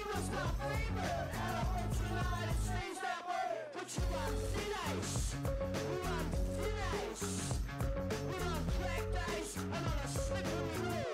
was my favorite, and I hope tonight it stays that way. But you on thin ice, we're on thin ice, we're on cracked ice, and on a slippery road.